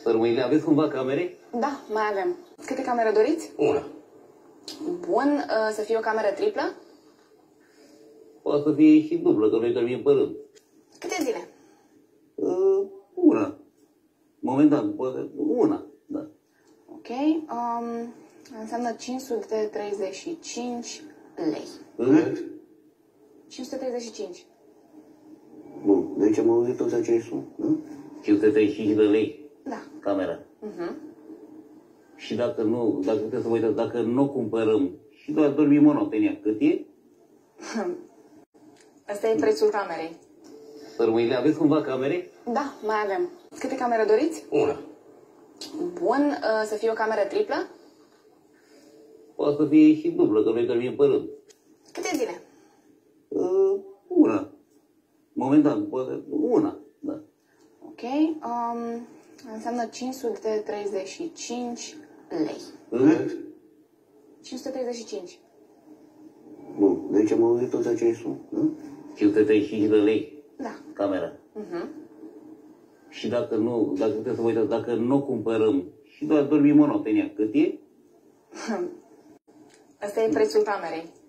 Mâine aveți cumva camere? Da, mai avem. Câte camere doriți? Una. Bun, să fie o cameră triplă? Poate să fie și dublă, că noi dormim pe rând. Câte zile? Una. Momentan, poate una, da. Ok, înseamnă 535 lei. Cât? 535. Bun, deci am auzit toți acești sumi, nu? 535 de lei Da. camera. Și dacă nu, dacă puteți să vă uitați, dacă nu o cumpărăm și doar dormim o noapte în ea, cât e? Asta e prețul camerei. Mâine aveți cumva camere? Da, mai avem. Câte camere doriți? Una. Bun, să fie o cameră triplă? Poate să fie și dublă, că noi dormim pe rând. Câte zile? Una. Momentan, poate una, da. Ok, înseamnă 535 lei. Cât? 535. Bun, deci am auzit toți acești sumi, nu? 535 de lei Da. camera. Și dacă nu, dacă puteți să vă uitați, dacă nu o cumpărăm și doar dormim o noapte în ea, cât e? Asta e prețul camerei.